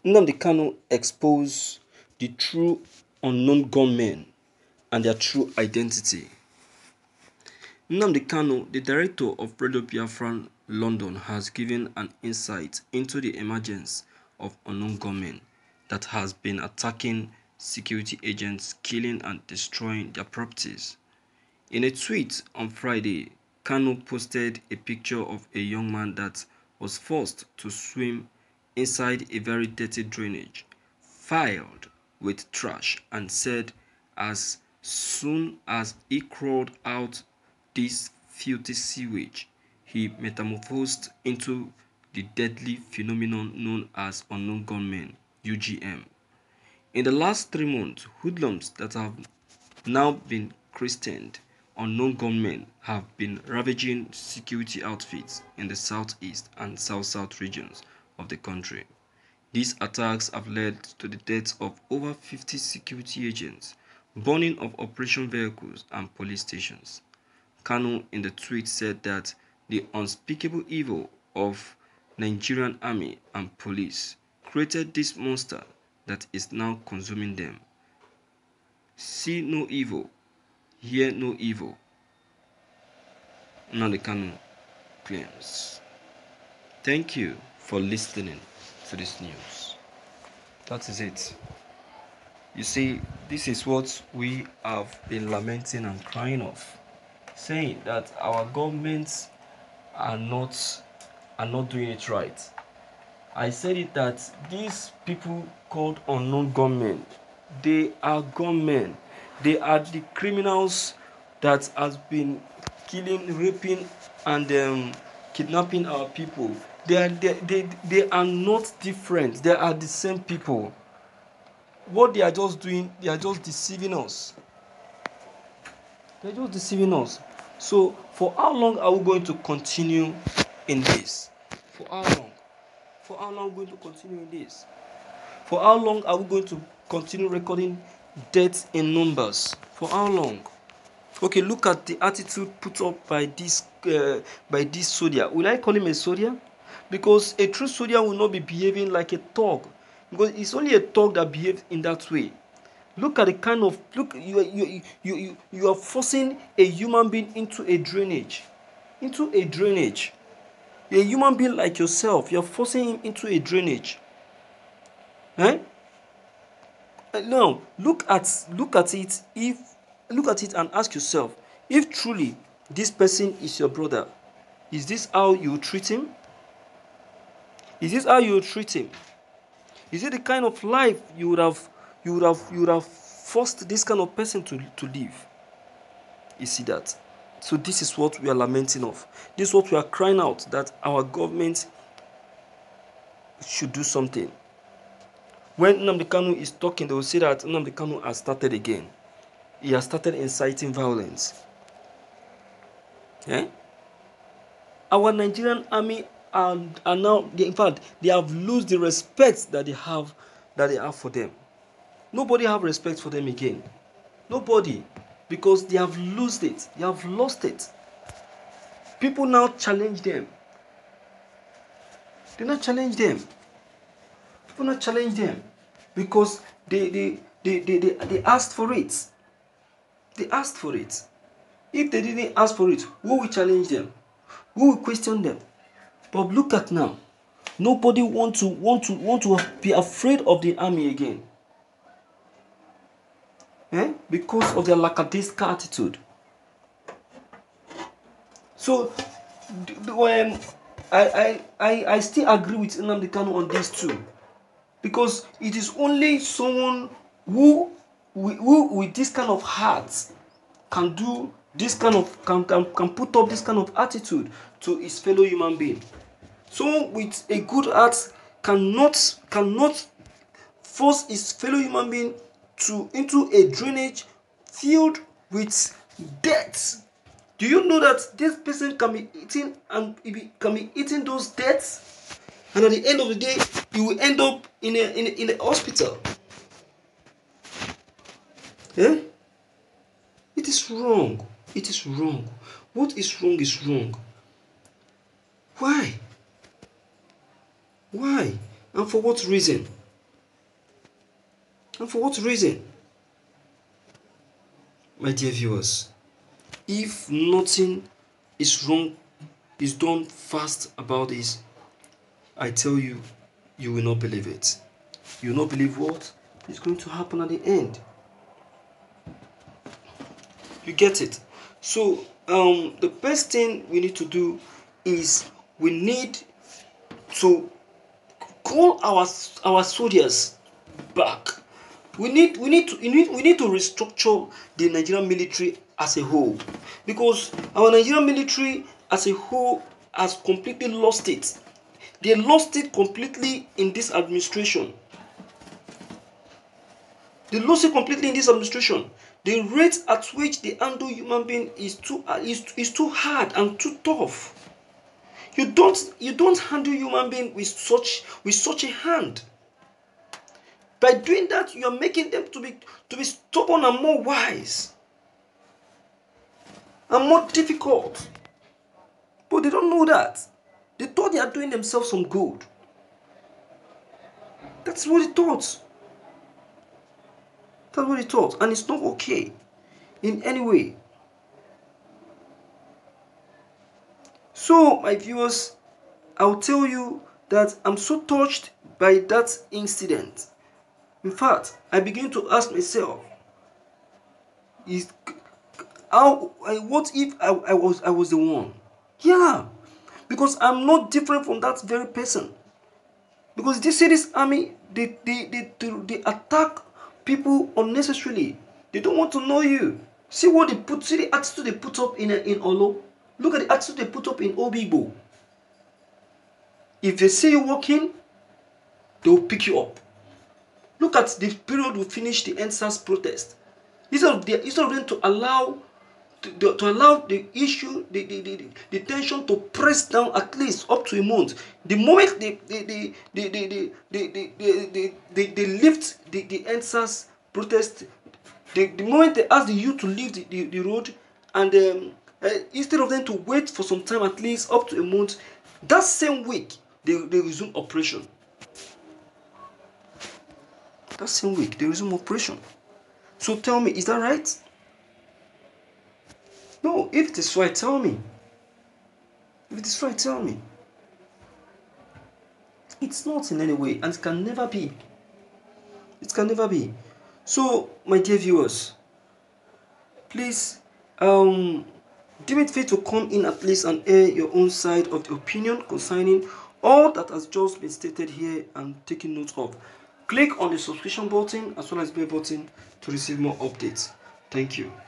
Nnamdi Kanu exposed the true unknown gunmen and their true identity. Nnamdi Kanu, the director of Radio Biafra London, has given an insight into the emergence of unknown gunmen that has been attacking security agents, killing and destroying their properties. In a tweet on Friday, Kanu posted a picture of a young man that was forced to swim inside a very dirty drainage filled with trash and said as soon as he crawled out this filthy sewage, he metamorphosed into the deadly phenomenon known as unknown gunmen (UGM). In the last 3 months, hoodlums that have now been christened unknown gunmen have been ravaging security outfits in the southeast and south-south regions of the country. These attacks have led to the deaths of over 50 security agents, burning of operation vehicles and police stations. Kanu in the tweet said that the unspeakable evil of Nigerian army and police created this monster that is now consuming them. See no evil, hear no evil. Nnamdi Kanu claims. Thank you for listening to this news. That is it. You see, this is what we have been lamenting and crying of, saying that our governments are not doing it right. I said it that these people called unknown gunmen, they are gunmen. They are the criminals that has been killing, raping, and kidnapping our people. They are not different. They are the same people. What they are just doing, they are just deceiving us. They're just deceiving us. So, for how long are we going to continue in this? For how long? For how long are we going to continue in this? For how long are we going to continue recording deaths in numbers? For how long? Okay, look at the attitude put up by this soldier. Will I call him a soldier? Because a true soldier will not be behaving like a thug. Because it's only a thug that behaves in that way. Look at the kind of you are forcing a human being into a drainage. Into a drainage. A human being like yourself, you're forcing him into a drainage. Eh? Now look at it and ask yourself, if truly this person is your brother, is this how you treat him? Is this how you treat him? Is it the kind of life you would have forced this kind of person to live? You see that? So this is what we are lamenting of. This is what we are crying out, that our government should do something. When Nnamdi Kanu is talking, they will say that Nnamdi Kanu has started again. He has started inciting violence. Eh? Our Nigerian army are now, in fact, they have lost the respect that they have for them. Nobody have respect for them again. Nobody. Because they have lost it. They have lost it. People now challenge them. They not challenge them. People not challenge them. Because they asked for it. They asked for it. If they didn't ask for it, who will challenge them? Who will question them? But look at now. Nobody want to be afraid of the army again. Because of their lackadaisical attitude. So I still agree with Nnamdi Kanu on this too. Because it is only someone who with this kind of heart can do this kind of can put up this kind of attitude to his fellow human being. Someone with a good heart cannot force his fellow human being into a drainage filled with death. Do you know that this person can be eating those deaths, and at the end of the day, he will end up in a hospital? Eh? It is wrong. It is wrong. What is wrong is wrong. Why? Why? And for what reason? And for what reason? My dear viewers, if nothing is wrong, is done fast about this, I tell you, you will not believe it. You will not believe what is going to happen at the end. You get it? So the best thing we need to do is we need to call our soldiers back. We need to restructure the Nigerian military as a whole, because our Nigerian military as a whole has completely lost it. They lost it completely in this administration. They lost it completely in this administration. The rate at which they handle human being is too hard and too tough. You don't handle human being with such a hand. By doing that, you are making them to be stubborn and more wise and more difficult. But they don't know that. They thought they are doing themselves some good. That's what they thought. That's what they thought. And it's not okay in any way. So, my viewers, I'll tell you that I'm so touched by that incident. In fact, I begin to ask myself, what if I was the one? Yeah, because I'm not different from that very person. Because this army, they attack people unnecessarily. They don't want to know you. See the attitude they put up in Olo. Look at the attitude they put up in Obibo. If they see you walking, they will pick you up. Look at the period we finished the EndSARS protest. Instead of them to allow the issue, the tension to press down at least up to a month. The moment they lift the EndSARS protest, the moment they ask the youth to leave the road, and instead of them to wait for some time, at least up to a month, that same week they resume operation. That same week they resume operation. So tell me, is that right? No, if it is right, tell me. If it is right, tell me. It's not in any way, and it can never be. It can never be. So, my dear viewers, please, deem it fit to come in at least and air your own side of the opinion concerning all that has just been stated here and taken note of. Click on the subscription button as well as bell button to receive more updates. Thank you.